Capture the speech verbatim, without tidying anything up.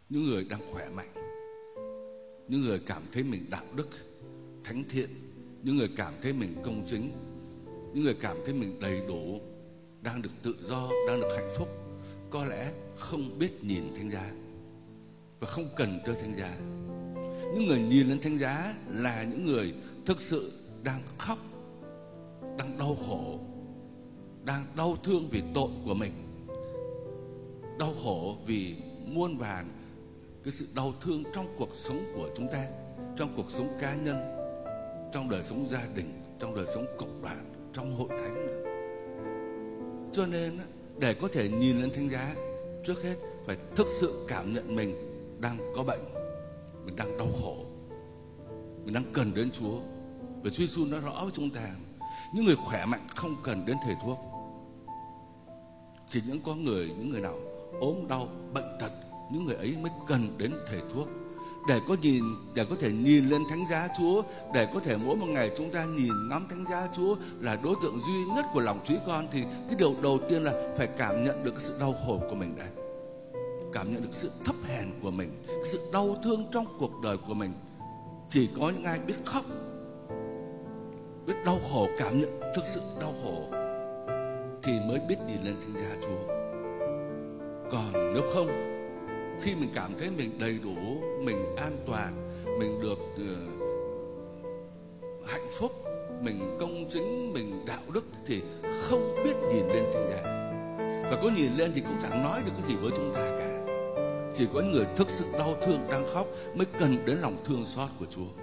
những người đang khỏe mạnh, những người cảm thấy mình đạo đức, thánh thiện, những người cảm thấy mình công chính, những người cảm thấy mình đầy đủ, đang được tự do, đang được hạnh phúc, có lẽ không biết nhìn thánh giá và không cần tới thánh giá. Những người nhìn lên thánh giá là những người thực sự đang khóc, đang đau khổ, đang đau thương vì tội của mình, đau khổ vì muôn vàn cái sự đau thương trong cuộc sống của chúng ta, trong cuộc sống cá nhân, trong đời sống gia đình, trong đời sống cộng đoàn, trong hội thánh nữa. Cho nên để có thể nhìn lên thánh giá, trước hết phải thực sự cảm nhận mình đang có bệnh, mình đang đau khổ, mình đang cần đến Chúa. Và Chúa Giêsu nói rõ với chúng ta, những người khỏe mạnh không cần đến thầy thuốc. Chỉ những có người, những người nào ốm đau, bệnh tật, những người ấy mới cần đến thầy thuốc. Để có nhìn, để có thể nhìn lên thánh giá Chúa, để có thể mỗi một ngày chúng ta nhìn ngắm thánh giá Chúa là đối tượng duy nhất của lòng trí con, thì cái điều đầu tiên là phải cảm nhận được cái sự đau khổ của mình đã, cảm nhận được sự thấp hèn của mình, cái sự đau thương trong cuộc đời của mình. Chỉ có những ai biết khóc, biết đau khổ, cảm nhận thực sự đau khổ thì mới biết nhìn lên thánh giá Chúa. Còn nếu không, khi mình cảm thấy mình đầy đủ, mình an toàn, mình được uh, hạnh phúc, mình công chính, mình đạo đức, thì không biết nhìn lên thánh giá. Và có nhìn lên thì cũng chẳng nói được cái gì với chúng ta cả. Chỉ có những người thực sự đau thương, đang khóc mới cần đến lòng thương xót của Chúa.